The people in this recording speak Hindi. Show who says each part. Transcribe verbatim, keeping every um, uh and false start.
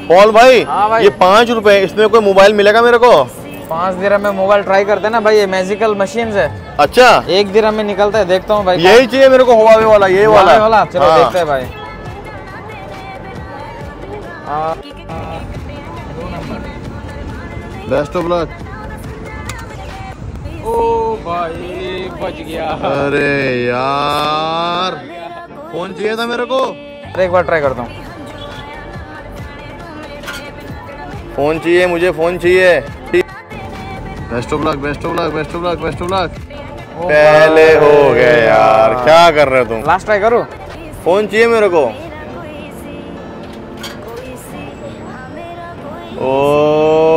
Speaker 1: पॉल भाई,
Speaker 2: हाँ भाई।
Speaker 1: ये पाँच रुपए, इसमें कोई मोबाइल मिलेगा मेरे को?
Speaker 2: पाँच दिरहम में मोबाइल ट्राई करते ना भाई, ये मैजिकल मशीन है।
Speaker 1: अच्छा,
Speaker 2: एक दिरहम में निकलता है, देखता हूँ भाई।
Speaker 1: यही चाहिए मेरे को, हुआवे वाला, ये वाला
Speaker 2: वाला। चलो
Speaker 1: हाँ।
Speaker 2: देखते हैं भाई।
Speaker 1: Best of luck.
Speaker 2: ओ भाई बच गया।
Speaker 1: अरे यार, फोन चाहिए था मेरे को।
Speaker 2: एक बार ट्राई करता हूँ।
Speaker 1: फोन चाहिए मुझे, फोन चाहिए। Best of luck, best of luck, best of luck, best of luck. पहले हो गए यार, क्या कर रहे हो तुम?
Speaker 2: लास्ट ट्राई करो।
Speaker 1: फोन चाहिए मेरे को। ओ